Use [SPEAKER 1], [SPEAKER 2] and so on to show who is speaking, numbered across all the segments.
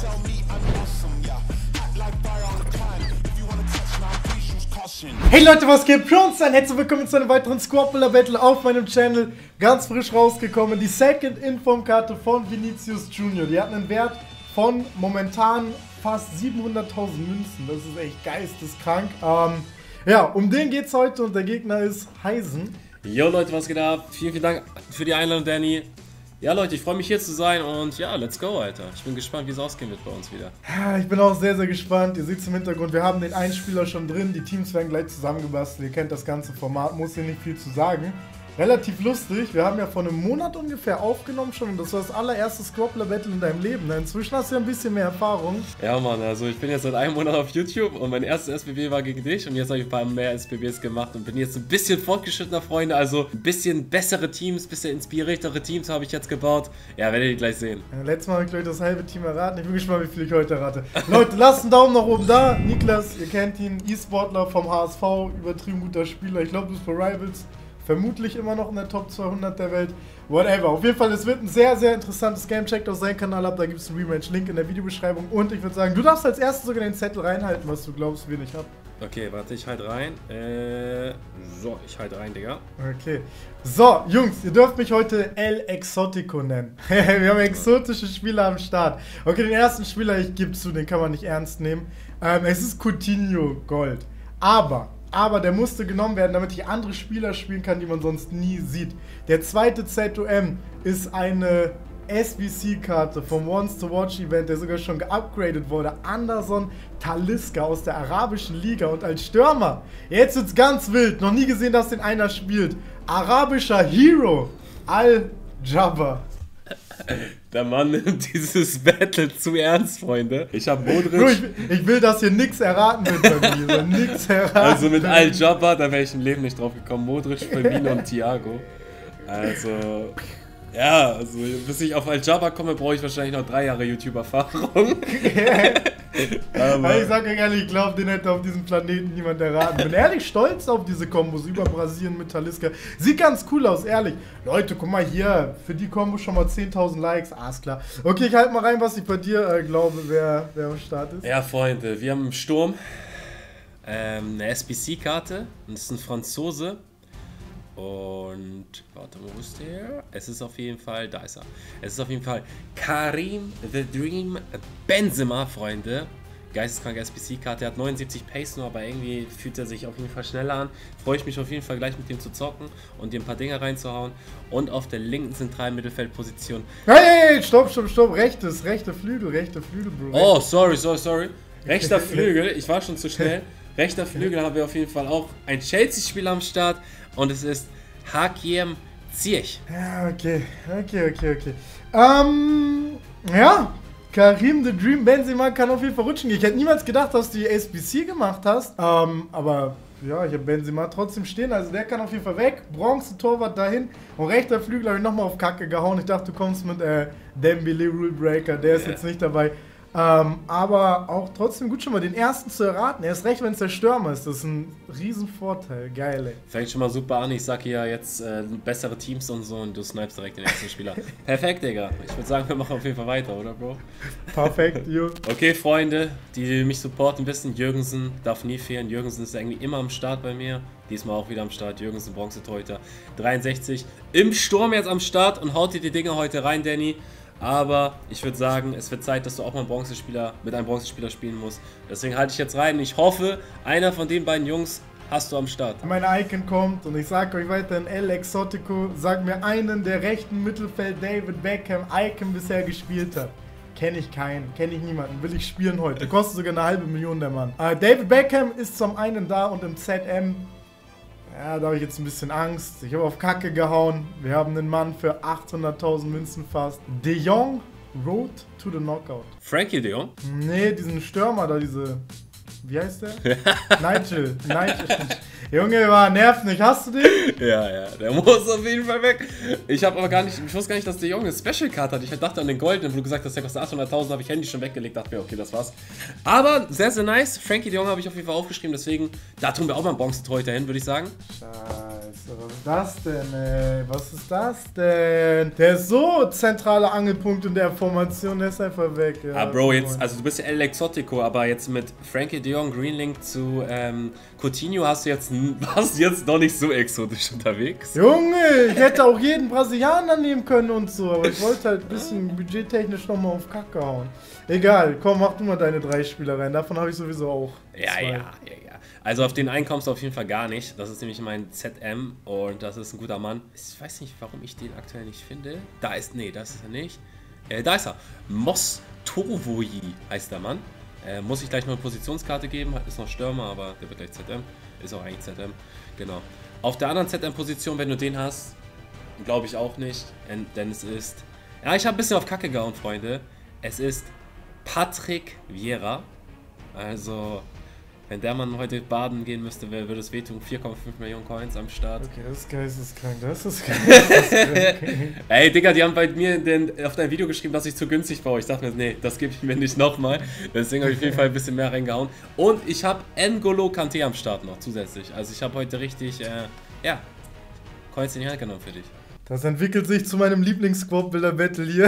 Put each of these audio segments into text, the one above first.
[SPEAKER 1] Hey Leute, was geht? Bronze, herzlich willkommen zu einem weiteren Squadbuilder Battle auf meinem Channel. Ganz frisch rausgekommen, die Second Inform-Karte von Vinicius Junior. Die hat einen Wert von momentan fast 700.000 Münzen. Das ist echt geisteskrank. Ja, um den geht's heute und der Gegner ist Heisen.
[SPEAKER 2] Jo Leute, was geht ab? Vielen Dank für die Einladung, Danny. Ja Leute, ich freue mich hier zu sein und ja, let's go, Alter. Ich bin gespannt, wie es ausgehen wird bei uns wieder.
[SPEAKER 1] Ja, ich bin auch sehr, sehr gespannt. Ihr seht es im Hintergrund, wir haben den Einspieler schon drin. Die Teams werden gleich zusammengebastelt. Ihr kennt das ganze Format, muss hier nicht viel zu sagen. Relativ lustig. Wir haben ja vor einem Monat ungefähr aufgenommen schon und das war das allererste Squadbuilder Battle in deinem Leben. Inzwischen hast du ja ein bisschen mehr Erfahrung.
[SPEAKER 2] Ja Mann, also ich bin jetzt seit einem Monat auf YouTube und mein erstes SBB war gegen dich und jetzt habe ich ein paar mehr SBBs gemacht und bin jetzt ein bisschen fortgeschrittener, Freunde. Also ein bisschen bessere Teams, ein bisschen inspiriertere Teams habe ich jetzt gebaut. Ja, werdet ihr gleich sehen.
[SPEAKER 1] Ja, letztes Mal habe ich gleich das halbe Team erraten. Ich bin gespannt, wie viel ich heute errate. Leute, lasst einen Daumen nach oben da. Niklas, ihr kennt ihn, E-Sportler vom HSV, übertrieben guter Spieler. Ich glaube, du bist bei Rivals. Vermutlich immer noch in der Top 200 der Welt. Whatever. Auf jeden Fall, es wird ein sehr, sehr interessantes Game. Checkt auch seinen Kanal ab, da gibt es einen Rematch-Link in der Videobeschreibung. Und ich würde sagen, du darfst als erstes sogar den Zettel reinhalten, was du glaubst, wen ich habe.
[SPEAKER 2] Okay, warte, ich halte rein. So, ich halte rein, Digga.
[SPEAKER 1] Okay. So, Jungs, ihr dürft mich heute El Exotico nennen. Wir haben exotische Spieler am Start. Okay, den ersten Spieler, ich gebe zu, den kann man nicht ernst nehmen. Es ist Coutinho Gold. Aber der musste genommen werden, damit ich andere Spieler spielen kann, die man sonst nie sieht. Der zweite ZOM ist eine SBC-Karte vom Once to Watch Event, der sogar schon geupgradet wurde. Anderson Talisca aus der arabischen Liga und als Stürmer, jetzt wird's ganz wild, noch nie gesehen, dass den einer spielt. Arabischer Hero, Al-Jabbar.
[SPEAKER 2] Der Mann nimmt dieses Battle zu ernst, Freunde. Ich habe Modric.
[SPEAKER 1] Bro, ich will, dass hier nix erraten wird bei mir. Nix erraten.
[SPEAKER 2] Also mit Al-Jabbar, da wäre ich im Leben nicht drauf gekommen. Modric, Firmino und Thiago. Also, ja, also bis ich auf Al-Jabbar komme, brauche ich wahrscheinlich noch 3 Jahre YouTube-Erfahrung.
[SPEAKER 1] Aber ich sage euch ehrlich, ich glaube, den hätte auf diesem Planeten niemand erraten. Bin ehrlich stolz auf diese Kombos über Brasilien mit Talisca. Sieht ganz cool aus, ehrlich. Leute, guck mal hier, für die Kombo schon mal 10.000 Likes. Ist klar. Okay, ich halte mal rein, was ich bei dir glaube, wer am Start ist.
[SPEAKER 2] Ja, Freunde, wir haben im Sturm eine SBC-Karte. Das ist ein Franzose. Und, warte mal, wo ist der? Es ist auf jeden Fall, da ist er. Es ist auf jeden Fall Karim the Dream Benzema, Freunde. Geisteskranke SBC-Karte, er hat 79 Pace nur, aber irgendwie fühlt er sich auf jeden Fall schneller an. Freue ich mich auf jeden Fall gleich mit dem zu zocken und dir ein paar Dinge reinzuhauen. Und auf der linken zentralen Mittelfeldposition.
[SPEAKER 1] Hey, stopp. Rechte Flügel, Bro.
[SPEAKER 2] Oh, sorry. Rechter Flügel, ich war schon zu schnell. Rechter Flügel haben wir auf jeden Fall auch ein Chelsea-Spieler am Start und es ist Hakim Ziyech.
[SPEAKER 1] Ja, okay. Ja, Karim the Dream Benzema kann auf jeden Fall rutschen. Ich hätte niemals gedacht, dass du die SBC gemacht hast. Aber ja, ich habe Benzema trotzdem stehen, also der kann auf jeden Fall weg. Bronze-Torwart dahin und rechter Flügel habe ich nochmal auf Kacke gehauen. Ich dachte, du kommst mit Dembele Rule Breaker, der ist jetzt nicht dabei. Aber auch trotzdem gut schon mal den ersten zu erraten. Erst recht, wenn es der Stürmer ist. Das ist ein Riesenvorteil. Geil, ey.
[SPEAKER 2] Fängt schon mal super an. Ich sag hier ja jetzt bessere Teams und so und du snipest direkt den ersten Spieler. Perfekt, Digga. Ich würde sagen, wir machen auf jeden Fall weiter, oder, Bro?
[SPEAKER 1] Perfekt, jo.
[SPEAKER 2] Okay, Freunde, die mich supporten wissen, Jürgensen darf nie fehlen. Jürgensen ist irgendwie immer am Start bei mir. Diesmal auch wieder am Start. Jürgensen, Bronze-Torhüter. 63. Im Sturm jetzt am Start und haut dir die Dinger heute rein, Danny. Aber ich würde sagen, es wird Zeit, dass du auch mal mit einem Bronzespieler spielen musst. Deswegen halte ich jetzt rein. Ich hoffe, einer von den beiden Jungs hast du am Start.
[SPEAKER 1] Mein Icon kommt und ich sage euch weiterhin El Exotico. Sag mir einen der rechten Mittelfeld David Beckham Icon bisher gespielt hat. Kenne ich keinen, kenne ich niemanden. Will ich spielen heute. Kostet sogar eine $500.000 der Mann. David Beckham ist zum einen da und im ZM. Ja, da habe ich jetzt ein bisschen Angst. Ich habe auf Kacke gehauen. Wir haben einen Mann für 800.000 Münzen fast. De Jong, Road to the Knockout.
[SPEAKER 2] Frankie de Jong?
[SPEAKER 1] Nee, diesen Stürmer da, wie heißt der? Nigel. Junge, nervt nicht. Hast du den?
[SPEAKER 2] Ja, der muss auf jeden Fall weg. Ich wusste gar nicht, dass der Junge eine Special Card hat. Ich dachte an den Goldenen, wo du gesagt hast, der kostet 800.000, habe ich Handy schon weggelegt. Dachte mir, okay, das war's. Aber sehr, sehr nice. Frankie de Jong habe ich auf jeden Fall aufgeschrieben, deswegen, da tun wir auch mal einen Bronze-Torhüter hin, würde ich sagen.
[SPEAKER 1] Scheiße, Was ist das denn, ey? Was ist das denn? Der ist so zentraler Angelpunkt in der Formation, der ist einfach weg. Ja,
[SPEAKER 2] Ah, Bro, jetzt, also du bist ja El Exotico, aber jetzt mit Frankie de Jong, Greenlink zu Coutinho warst du jetzt noch nicht so exotisch unterwegs.
[SPEAKER 1] Junge, ich hätte auch jeden Brasilianer nehmen können und so, aber ich wollte halt ein bisschen budgettechnisch nochmal auf Kacke hauen. Egal, komm, mach du mal deine 3 Spieler rein, davon habe ich sowieso auch.
[SPEAKER 2] Ja. Also auf den einen kommst du auf jeden Fall gar nicht. Das ist nämlich mein ZM und das ist ein guter Mann. Ich weiß nicht, warum ich den aktuell nicht finde. Das ist er nicht. Da ist er. Mostovoji heißt der Mann. Muss ich gleich noch eine Positionskarte geben. Ist noch Stürmer, aber der wird gleich ZM. Ist auch eigentlich ZM. Genau. Auf der anderen ZM-Position, wenn du den hast, glaube ich auch nicht. Denn es ist... Ja, ich habe ein bisschen auf Kacke gehauen, Freunde. Es ist Patrick Vieira. Also... Wenn der Mann heute baden gehen müsste, würde es wehtun. 4,5 Millionen Coins am Start.
[SPEAKER 1] Okay, das ist geisteskrank, das ist geisteskrank.
[SPEAKER 2] Ey, Digga, die haben bei mir auf dein Video geschrieben, dass ich zu günstig brauche. Ich dachte mir, nee, das gebe ich mir nicht nochmal. Deswegen habe ich auf jeden Fall ein bisschen mehr reingehauen. Und ich habe N'Golo Kanté am Start noch zusätzlich. Also ich habe heute richtig, Coins in die Hand genommen für dich.
[SPEAKER 1] Das entwickelt sich zu meinem Lieblings-Squad-Builder-Battle hier.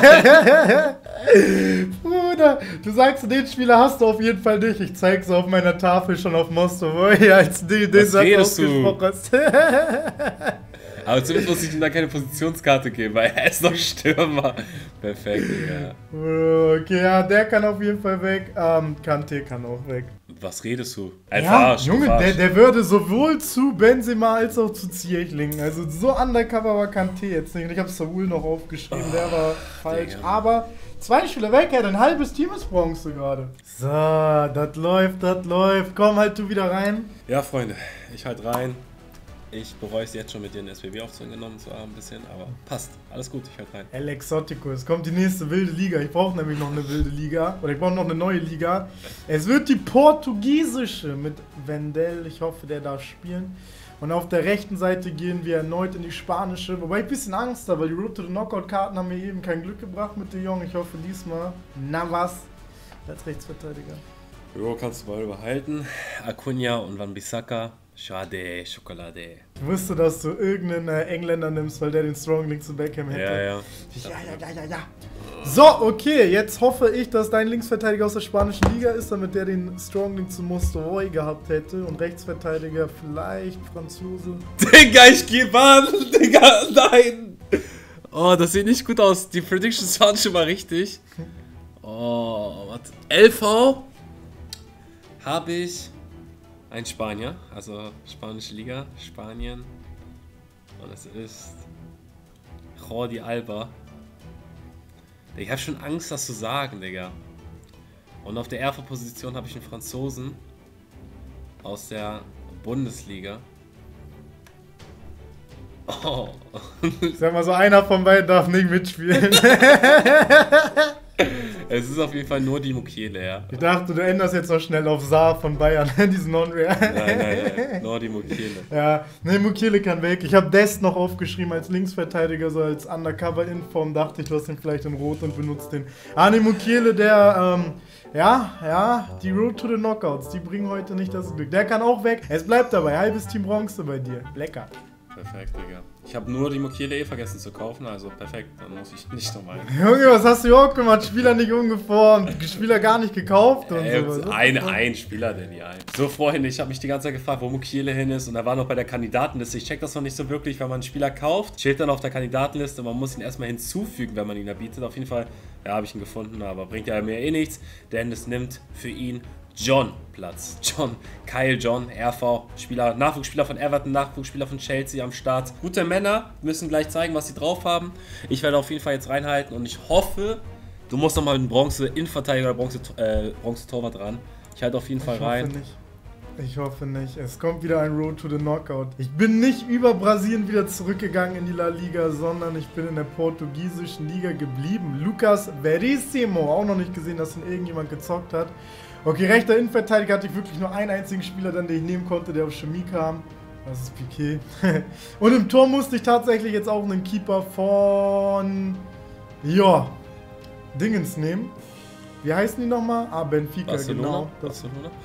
[SPEAKER 1] Bruder, du sagst, den Spieler hast du auf jeden Fall nicht. Ich zeig's auf meiner Tafel schon auf Mostovoji, als du den Satz ausgesprochen hast.
[SPEAKER 2] Aber zumindest muss ich ihm da keine Positionskarte geben, weil er ist noch Stürmer. Perfekt, Digga.
[SPEAKER 1] Okay, ja, der kann auf jeden Fall weg. Kanté kann auch weg.
[SPEAKER 2] Was redest du?
[SPEAKER 1] Ja, Junge, der würde sowohl zu Benzema als auch zu Ziyech. Also so undercover war Kanté jetzt nicht. Und ich habe Saul noch aufgeschrieben, der war falsch. Digga. Aber 2 Spieler weg, ein halbes Team ist Bronze gerade. So, das läuft. Komm, halt du wieder rein.
[SPEAKER 2] Ja, Freunde, ich halt rein. Ich bereue es jetzt schon, mit dir in SBB aufgenommen zu haben, ein bisschen, aber passt. Alles gut, ich halt rein.
[SPEAKER 1] El Exotico, es kommt die nächste wilde Liga. Ich brauche nämlich noch eine wilde Liga. Oder ich brauche noch eine neue Liga. Es wird die portugiesische mit Wendell. Ich hoffe, der darf spielen. Und auf der rechten Seite gehen wir erneut in die spanische. Wobei ich ein bisschen Angst habe, weil die Road to the Knockout-Karten haben mir eben kein Glück gebracht mit de Jong. Ich hoffe diesmal Navas als Rechtsverteidiger.
[SPEAKER 2] Jo, kannst du mal behalten. Acuna und Wan-Bissaka. Schade, Schokolade.
[SPEAKER 1] Ich wusste, dass du irgendeinen Engländer nimmst, weil der den Strong Link zu Beckham hätte.
[SPEAKER 2] Ja.
[SPEAKER 1] Ja. So, okay, jetzt hoffe ich, dass dein Linksverteidiger aus der spanischen Liga ist, damit der den Strong Link zu Mostovoji gehabt hätte. Und Rechtsverteidiger vielleicht Franzose.
[SPEAKER 2] Digga, ich geh an! Digga, nein! Oh, das sieht nicht gut aus. Die Predictions waren schon mal richtig. Oh, warte. LV habe ich... Ein Spanier, also spanische Liga, Spanien. Und es ist Jordi Alba. Ich habe schon Angst, das zu sagen, Digga. Und auf der Erfer-Position habe ich einen Franzosen aus der Bundesliga. Oh.
[SPEAKER 1] Ich sag mal so, einer von beiden darf nicht mitspielen.
[SPEAKER 2] Es ist auf jeden Fall nur die Mukiele, ja.
[SPEAKER 1] Ich dachte, du änderst jetzt noch schnell auf Saar von Bayern, diesen Non-Rare.
[SPEAKER 2] Nein, nur die Mukiele.
[SPEAKER 1] Ja, ne, Mukiele kann weg. Ich habe Dest noch aufgeschrieben als Linksverteidiger, so als Undercover-Inform. Dachte ich, du hast ihn vielleicht in Rot und benutzt den. Ne, Mukiele, der, die Road to the Knockouts, die bringen heute nicht das Glück. Der kann auch weg. Es bleibt dabei, halbes Team Bronze bei dir. Lecker.
[SPEAKER 2] Perfekt, Digga. Ich habe nur die Mukiele vergessen zu kaufen, also perfekt, dann muss ich nicht nochmal.
[SPEAKER 1] Junge, was hast du überhaupt gemacht? Spieler nicht umgeformt, Spieler gar nicht gekauft und so.
[SPEAKER 2] Ein Spieler, denn ja. So, Freunde, ich habe mich die ganze Zeit gefragt, wo Mukiele hin ist und er war noch bei der Kandidatenliste. Ich check das noch nicht so wirklich, wenn man einen Spieler kauft, steht dann auf der Kandidatenliste, man muss ihn erstmal hinzufügen, wenn man ihn erbietet. Auf jeden Fall, ja, habe ich ihn gefunden, aber bringt ja mir eh nichts, denn es nimmt für ihn John Platz. Kyle John, RV, Spieler, Nachwuchsspieler von Everton, Nachwuchsspieler von Chelsea am Start. Gute Männer, müssen gleich zeigen, was sie drauf haben. Ich werde auf jeden Fall jetzt reinhalten und ich hoffe, du musst nochmal einen Bronze-Innenverteidiger oder Bronze-Torwart ran. Ich halte auf jeden Fall rein.
[SPEAKER 1] Ich hoffe nicht. Es kommt wieder ein Road to the Knockout. Ich bin nicht über Brasilien wieder zurückgegangen in die La Liga, sondern ich bin in der portugiesischen Liga geblieben. Lucas Verissimo, auch noch nicht gesehen, dass ihn irgendjemand gezockt hat. Okay, rechter Innenverteidiger hatte ich wirklich nur einen einzigen Spieler, den ich nehmen konnte, der auf Chemie kam. Das ist Piqué. Und im Tor musste ich tatsächlich jetzt auch einen Keeper von... Ja, Dingens nehmen. Wie heißen die nochmal? Benfica,
[SPEAKER 2] Barcelona?
[SPEAKER 1] genau.
[SPEAKER 2] Barcelona?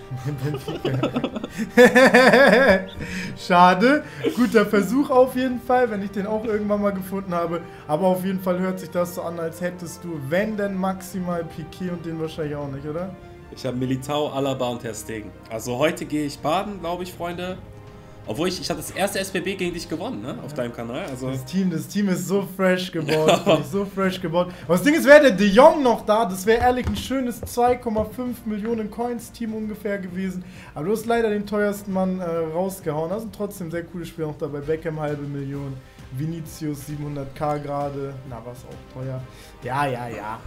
[SPEAKER 1] Schade. Guter Versuch auf jeden Fall, wenn ich den auch irgendwann mal gefunden habe. Aber auf jeden Fall hört sich das so an, als hättest du, wenn denn maximal Piqué und den wahrscheinlich auch nicht, oder?
[SPEAKER 2] Ich habe Militao, Alaba und Ter Stegen. Also heute gehe ich baden, glaube ich, Freunde. Obwohl ich habe das erste SBB gegen dich gewonnen, ne? Auf deinem Kanal. Also
[SPEAKER 1] das Team ist so fresh gebaut. So fresh gebaut. Aber das Ding ist, wäre der De Jong noch da, das wäre ehrlich ein schönes 2,5 Millionen Coins Team ungefähr gewesen. Aber du hast leider den teuersten Mann rausgehauen. Da sind trotzdem sehr coole Spieler noch dabei. Beckham 500.000, Vinicius 700k gerade. Na, was auch teuer. Ja.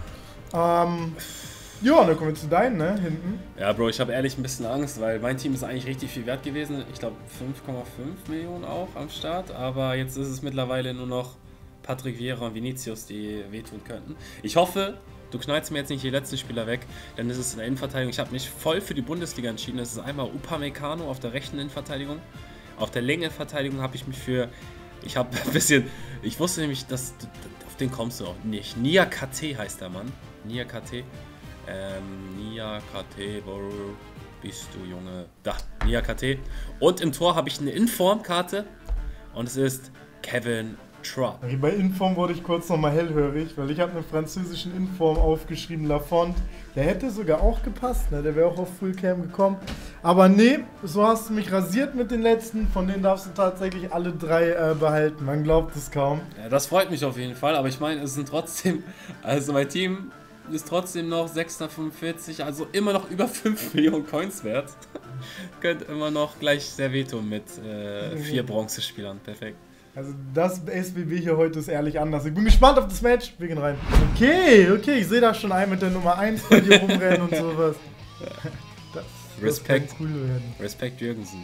[SPEAKER 1] Ja, dann kommen wir zu deinen, ne? Hinten.
[SPEAKER 2] Ja, Bro, ich habe ehrlich ein bisschen Angst, weil mein Team ist eigentlich richtig viel wert gewesen. Ich glaube 5,5 Millionen auch am Start. Aber jetzt ist es mittlerweile nur noch Patrick Vieira und Vinicius, die wehtun könnten. Ich hoffe, du knallst mir jetzt nicht die letzten Spieler weg, denn es ist in der Innenverteidigung. Ich habe mich voll für die Bundesliga entschieden. Es ist einmal Upamecano auf der rechten Innenverteidigung. Auf der linken Innenverteidigung habe ich mich für... Ich habe ein bisschen... Ich wusste nämlich, dass... Auf den kommst du auch nicht. Nia KT heißt der Mann. Nia KT. Nia KT, wo bist du, Junge? Da, Nia KT. Und im Tor habe ich eine Inform-Karte und es ist Kevin Trapp.
[SPEAKER 1] Okay, bei Inform wurde ich kurz nochmal hellhörig, weil ich habe einen französischen Inform aufgeschrieben, Lafont. Der hätte sogar auch gepasst, ne? Der wäre auch auf Fullcam gekommen. Aber nee, so hast du mich rasiert mit den letzten, von denen darfst du tatsächlich alle drei behalten. Man glaubt es kaum.
[SPEAKER 2] Ja, das freut mich auf jeden Fall, aber ich meine, es sind trotzdem, also mein Team ist trotzdem noch 645, also immer noch über 5 Millionen Coins wert. Könnte immer noch gleich sehr wehtun mit 4 Bronzespielern. Perfekt.
[SPEAKER 1] Also das SBB hier heute ist ehrlich anders. Ich bin gespannt auf das Match. Wir gehen rein. Okay, ich sehe da schon einen mit der Nummer 1 bei dir rumrennen und sowas. Das
[SPEAKER 2] Respekt,
[SPEAKER 1] cool werden.
[SPEAKER 2] Respekt Jürgensen.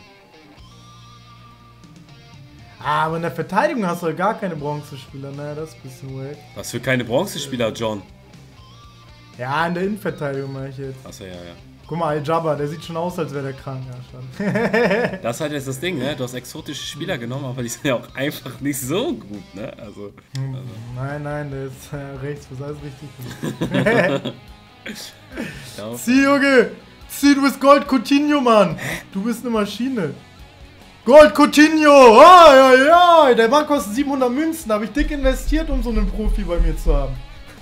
[SPEAKER 1] Aber in der Verteidigung hast du ja gar keine Bronzespieler. Naja, das ist ein bisschen wack.
[SPEAKER 2] Was für keine Bronzespieler, John?
[SPEAKER 1] Ja, in der Innenverteidigung meine ich jetzt.
[SPEAKER 2] Achso, ja.
[SPEAKER 1] Guck mal, Al-Jabbar, der sieht schon aus, als wäre der krank. Ja,
[SPEAKER 2] das ist halt jetzt das Ding, ne? Du hast exotische Spieler genommen, aber die sind ja auch einfach nicht so gut, ne? Also.
[SPEAKER 1] Nein, der ist rechts, was alles richtig gut. Zieh, Junge! Zieh, du bist Gold Coutinho, Mann! Du bist eine Maschine. Gold Coutinho! Ja! Der Mann kostet 700 Münzen. Da habe ich dick investiert, um so einen Profi bei mir zu haben.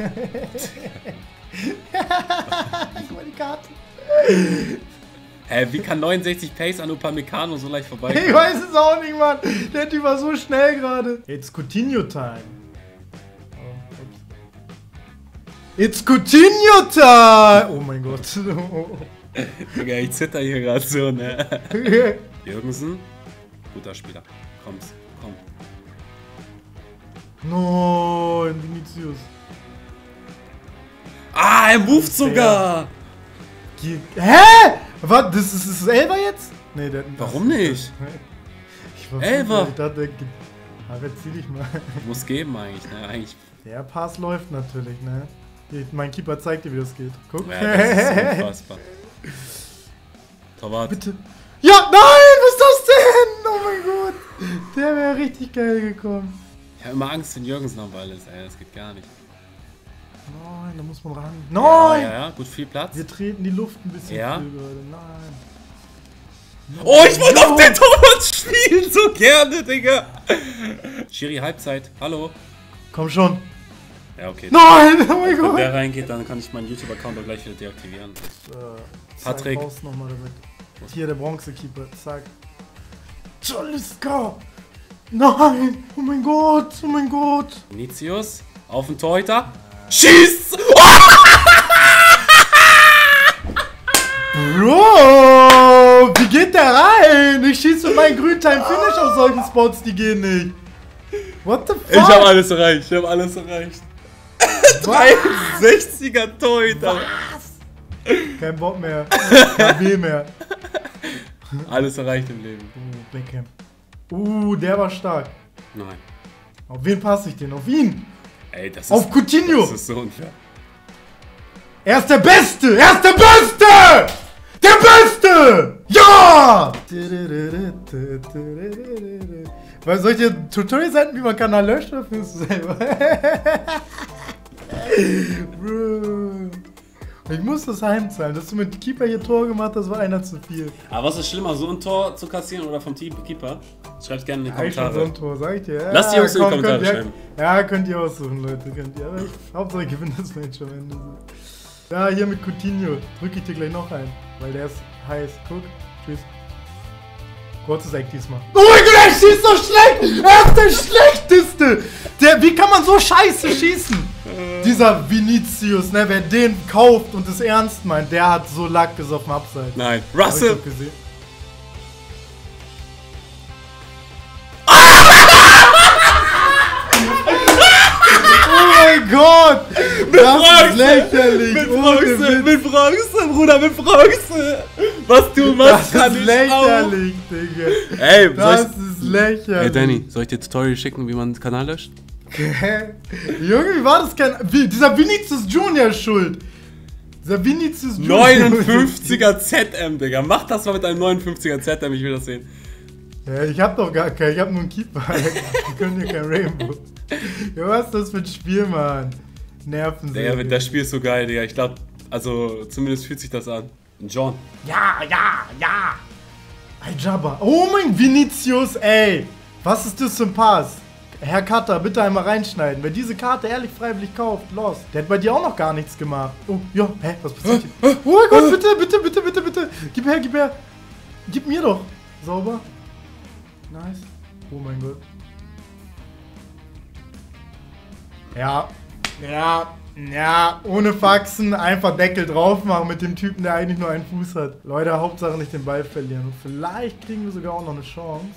[SPEAKER 1] Guck mal die Karte.
[SPEAKER 2] Hä, wie kann 69 Pace an Upamecano so leicht vorbeikommen?
[SPEAKER 1] Ich weiß es auch nicht, Mann. Der Typ war so schnell gerade. It's Coutinho-Time. It's Coutinho-Time! Oh mein Gott.
[SPEAKER 2] Digga, ich zitter hier gerade so, ne? Jürgensen, guter Spieler. Komm.
[SPEAKER 1] Nein, Vinicius.
[SPEAKER 2] Ah, er moved sogar!
[SPEAKER 1] Hä? Was? Das ist Elfer jetzt? Nee,
[SPEAKER 2] warum nicht?
[SPEAKER 1] Elfer! Ich dachte, zieh dich mal.
[SPEAKER 2] Muss geben eigentlich, ne? Eigentlich.
[SPEAKER 1] Der Pass läuft natürlich, ne? Mein Keeper zeigt dir, wie das geht. Guck.
[SPEAKER 2] Ja, das ist unfassbar. Torwart.
[SPEAKER 1] Bitte. Ja, nein! Was ist das denn? Oh mein Gott! Der wäre richtig geil gekommen.
[SPEAKER 2] Ich habe immer Angst, wenn Jürgensen am Ball ist, ey. Das geht gar nicht.
[SPEAKER 1] Nein, da muss man ran. Nein!
[SPEAKER 2] Ja, gut, viel Platz.
[SPEAKER 1] Wir treten die Luft ein bisschen
[SPEAKER 2] ja.
[SPEAKER 1] viel gerade. Nein.
[SPEAKER 2] Oh, ich wollte auf den Torwart spielen, so gerne, Digga. Schiri, Halbzeit. Hallo.
[SPEAKER 1] Komm schon.
[SPEAKER 2] Ja, okay.
[SPEAKER 1] Nein! Oh mein Gott!
[SPEAKER 2] Wenn der reingeht, dann kann ich meinen YouTube-Account auch gleich wieder deaktivieren. Patrick.
[SPEAKER 1] Raus noch mal damit. Hier, der Bronzekeeper. Zack. Let's go! Nein! Oh mein Gott! Oh mein Gott!
[SPEAKER 2] Vinicius. Auf den Torhüter. Schieß!
[SPEAKER 1] Bro! Wie geht der rein? Ich schieße mit meinem Grüntime-Finish auf solchen Spots, die gehen nicht. What the fuck?
[SPEAKER 2] Ich hab alles erreicht. 63er Torhüter.
[SPEAKER 1] Was? Kein Bock mehr. Kein Weh mehr.
[SPEAKER 2] Alles erreicht im Leben.
[SPEAKER 1] Beckham. Der war stark.
[SPEAKER 2] Nein.
[SPEAKER 1] Auf wen passe ich denn? Auf ihn?
[SPEAKER 2] Ey, das ist...
[SPEAKER 1] Auf Coutinho!
[SPEAKER 2] Das ist so unfair.
[SPEAKER 1] Er ist der Beste! Er ist der Beste! Der Beste! Ja! Weil soll ich dir Tutorial senden, wie man Kanal löscht, oder findest du selber? Bro. Ich muss das heimzahlen. Dass du mit Keeper hier Tor gemacht hast, war einer zu viel.
[SPEAKER 2] Aber was ist schlimmer, so ein Tor zu kassieren oder vom Keeper? Schreibt gerne in die Kommentare.
[SPEAKER 1] So ein Tor, sag ich dir. Ja,
[SPEAKER 2] lasst die Jungs in die Kommentare schreiben.
[SPEAKER 1] Ja, könnt ihr aussuchen, Leute. Könnt ihr. Aber Hauptsache ich gewinne das Match am Ende. Ja, hier mit Coutinho. Drück ich dir gleich noch ein. Weil der ist heiß. Guck. Tschüss. Kurzes Eck diesmal. Oh mein Gott, er schießt so schlecht! Er ist der Schlechteste! Wie kann man so scheiße schießen? Dieser Vinicius, ne, wer den kauft und es ernst meint, der hat so Lack gesoffen abseits.
[SPEAKER 2] Nein, Russell!
[SPEAKER 1] Oh mein Gott! Das ist lächerlich!
[SPEAKER 2] Mit Bronze, Bruder, mit Bronze! Was du machst,
[SPEAKER 1] kann ich lächerlich, Digga!
[SPEAKER 2] Ey,
[SPEAKER 1] das ist lächerlich!
[SPEAKER 2] Ey, Danny, soll ich dir Tutorial schicken, wie man den Kanal löscht?
[SPEAKER 1] Junge, wie war das dieser Vinicius Junior ist schuld! Dieser Vinicius Junior.
[SPEAKER 2] 59er ZM, Digga. Mach das mal mit einem 59er ZM, ich will das sehen.
[SPEAKER 1] Ja, ich hab doch gar keinen, ich hab nur einen Keeper. Die können hier kein Rainbow. Ja, was ist das für ein Spiel, Mann? Nerven sie.
[SPEAKER 2] Digga, das Spiel ist so geil, Digga. Ich glaube, also zumindest fühlt sich das an. John.
[SPEAKER 1] Ja! Ein Jabba. Oh mein Vinicius, ey! Was ist das für ein Pass? Herr Cutter, bitte einmal reinschneiden. Wer diese Karte ehrlich freiwillig kauft, los. Der hat bei dir auch noch gar nichts gemacht. Oh, ja, hä? Was passiert hier? Oh mein Gott, bitte. Gib her. Gib mir doch. Sauber. Nice. Oh mein Gott. Ja, ohne Faxen, einfach Deckel drauf machen mit dem Typen, der eigentlich nur einen Fuß hat. Leute, Hauptsache nicht den Ball verlieren. Und vielleicht kriegen wir sogar auch noch eine Chance.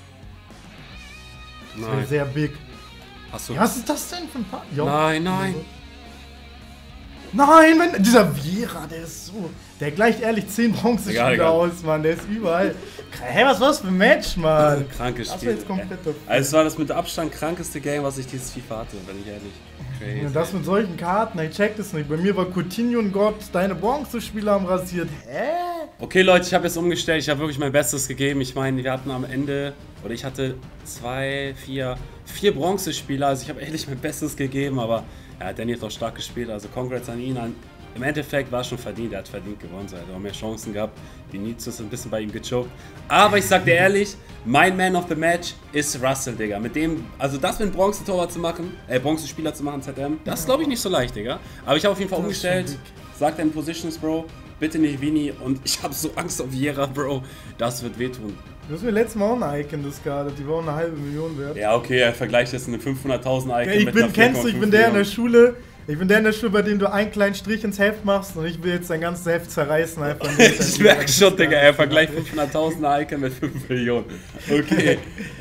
[SPEAKER 1] Das wäre sehr big.
[SPEAKER 2] Achso.
[SPEAKER 1] Ja, was ist das denn für ein Paar?
[SPEAKER 2] Nein.
[SPEAKER 1] Nein, dieser Vieira, der ist so... Der gleicht ehrlich 10 Bronzespieler aus, Mann. Der ist überall. Hey, was war das für ein Match, Mann?
[SPEAKER 2] Krankes Spiel.
[SPEAKER 1] Das war jetzt komplett
[SPEAKER 2] also, es war das mit Abstand krankeste Game, was ich dieses FIFA hatte, wenn ich ehrlich. Crazy.
[SPEAKER 1] Ja, das mit solchen Karten, ich check das nicht. Bei mir war Coutinho und Gott, deine Bronzespieler haben rasiert. Hä?
[SPEAKER 2] Okay, Leute, ich habe jetzt umgestellt. Ich habe wirklich mein Bestes gegeben. Ich meine, wir hatten am Ende, oder ich hatte 4 Bronzespieler. Also ich habe ehrlich mein Bestes gegeben, aber ja, Danny hat auch stark gespielt. Also congrats an ihn. Im Endeffekt war es schon verdient. Er hat verdient gewonnen. So, er hat auch mehr Chancen gehabt. Vinicius ist ein bisschen bei ihm gechoked. Aber ich sag dir ehrlich, mein Man of the Match ist Russell, Digga. Mit dem, also das mit Bronzetorwart zu machen, Bronzespieler zu machen, ZM, das ist glaube ich nicht so leicht, Digga. Aber ich habe auf jeden Fall umgestellt. Sag deine Positions, Bro. Bitte nicht Vini. Und ich habe so Angst auf Vieira, Bro. Das wird wehtun.
[SPEAKER 1] Du hast mir letztes Mal auch eine Icon discardet, die war auch 1,5 Million wert.
[SPEAKER 2] Ja, okay, er vergleicht jetzt eine 500.000 Icon mit einer 4,5
[SPEAKER 1] kennst du, ich bin der in der Schule, bei dem du einen kleinen Strich ins Heft machst und ich will jetzt dein ganzes Heft zerreißen einfach.
[SPEAKER 2] Ich merke schon, Digga, er vergleicht 500.000 Icon mit 5 Millionen. Okay.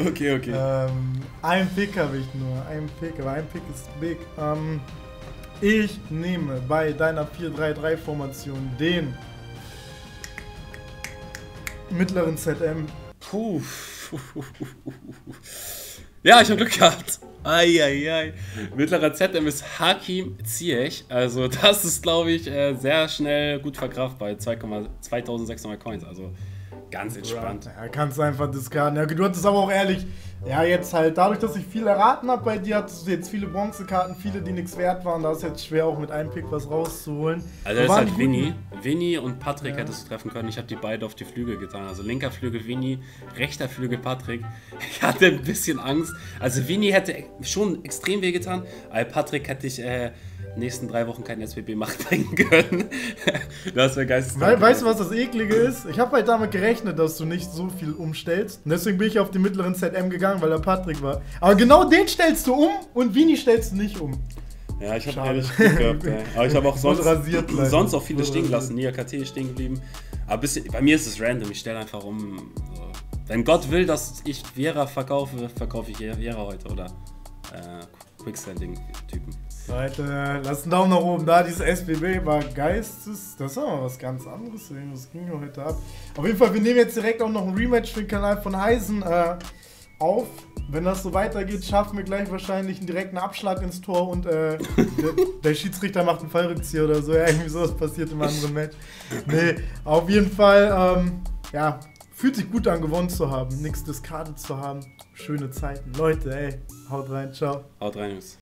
[SPEAKER 2] Ein
[SPEAKER 1] Pick habe ich nur, aber ein Pick ist big. Ich nehme bei deiner 4-3-3-Formation den mittleren ZM.
[SPEAKER 2] Puh. Ja, ich habe Glück gehabt. Eieiei. Mittlerer ZM ist Hakim Ziyech. Also das ist, glaube ich, sehr schnell gut verkraftbar bei 2.600 Coins. Also ganz entspannt.
[SPEAKER 1] Ja, kannst du einfach discarden. Ja, du hattest aber auch ehrlich, ja jetzt halt, dadurch, dass ich viel erraten habe bei dir, hattest du jetzt viele Bronzekarten, viele, die nichts wert waren. Da ist jetzt schwer, auch mit einem Pick was rauszuholen.
[SPEAKER 2] Also das ist halt Vinny und Patrick hättest du treffen können. Ich habe die beide auf die Flügel getan. Also linker Flügel Vinny, rechter Flügel Patrick. Ich hatte ein bisschen Angst. Also Vinny hätte schon extrem wehgetan, aber Patrick hätte ich nächsten 3 Wochen keinen SBB-Macht bringen können. Das wäre geisteskrank.
[SPEAKER 1] Weißt du, was das Eklige ist? Ich habe halt damit gerechnet, dass du nicht so viel umstellst. Und deswegen bin ich auf den mittleren ZM gegangen, weil er Patrick war. Aber genau den stellst du um und Vini stellst du nicht um.
[SPEAKER 2] Ja, ich habe ehrlich Glück gehabt, ey. Aber ich habe auch sonst auch viele stehen gelassen. Nia KT ist stehen geblieben. Aber bei mir ist es random. Ich stelle einfach um. So. Wenn Gott will, dass ich Vieira verkaufe, verkaufe ich Vieira heute. Oder Quickstanding-Typen.
[SPEAKER 1] Leute, lasst einen Daumen nach oben da. Dieses SBB war geistes. Das war mal was ganz anderes. Das ging ja heute ab. Auf jeden Fall, wir nehmen jetzt direkt auch noch ein Rematch für den Kanal von Heisen auf. Wenn das so weitergeht, schaffen wir gleich wahrscheinlich einen direkten Abschlag ins Tor und der Schiedsrichter macht einen Fallrückzieher oder so. Ja, irgendwie sowas passiert im anderen Match. Nee, auf jeden Fall, ja, fühlt sich gut an, gewonnen zu haben, nichts discardet zu haben. Schöne Zeiten. Leute, ey, haut rein, ciao.
[SPEAKER 2] Haut rein, Jungs.